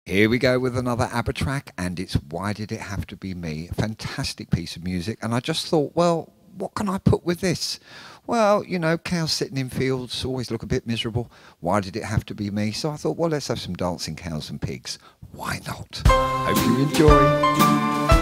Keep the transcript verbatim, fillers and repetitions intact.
Here we go with another Abba track, and it's Why Did It Have to Be Me? Fantastic piece of music, and I just thought, well, what can I put with this? Well, you know, cows sitting in fields always look a bit miserable. Why did it have to be me? So I thought, well, let's have some dancing cows and pigs. Why not? Hope you enjoy.